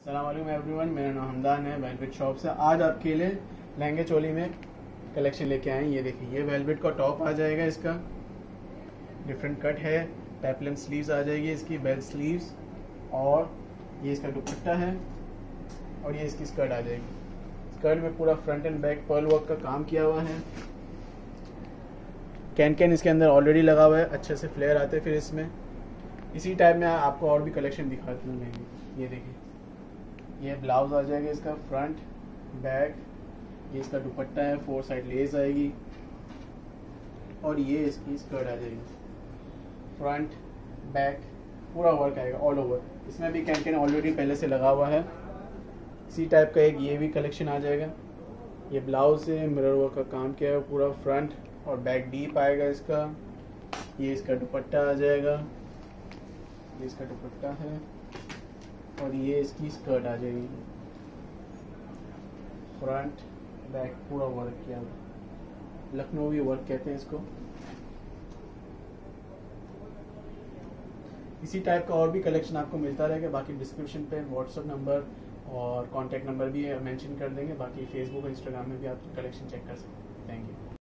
अस्सलाम वालेकुम एवरीवन, मेरा नाम हमदान है वेलवेट शॉप से। आज आपके लिए लहंगे चोली में कलेक्शन लेके आए हैं। ये देखिए, ये वेलवेट का टॉप आ जाएगा, इसका डिफरेंट कट है, पेपलम स्लीव्स आ जाएगी इसकी, बेल स्लीव्स, और ये इसका दुपट्टा है और ये इसकी स्कर्ट आ जाएगी। स्कर्ट में पूरा front and back pearl work का काम किया हुआ है। कैन इसके अंदर ऑलरेडी लगा हुआ है, अच्छे से फ्लेयर आते हैं फिर इसमें। इसी टाइप में आपको और भी कलेक्शन दिखाती हूँ लहंगे। ये देखिए, ये ब्लाउज आ जाएगा इसका, फ्रंट बैक, ये इसका दुपट्टा है, 4 साइड लेस आएगी, और ये इसकी स्कर्ट आ जाएगी। फ्रंट बैक पूरा वर्क आएगा ऑल ओवर। इसमें भी कैन ऑलरेडी पहले से लगा हुआ है। इसी टाइप का एक ये भी कलेक्शन आ जाएगा। ये ब्लाउज से मिरर वर्क का काम किया है, पूरा फ्रंट और बैक डीप आएगा इसका। ये इसका दुपट्टा आ जाएगा, ये इसका दुपट्टा है, और ये इसकी स्कर्ट आ जाएगी। फ्रंट बैक पूरा वर्क किया हुआ, लखनवी वर्क कहते हैं इसको। इसी टाइप का और भी कलेक्शन आपको मिलता रहेगा। बाकी डिस्क्रिप्शन पे व्हाट्सएप नंबर और कॉन्टैक्ट नंबर भी मेंशन कर देंगे। बाकी फेसबुक और इंस्टाग्राम में भी आप कलेक्शन चेक कर सकते हैं। Thank you.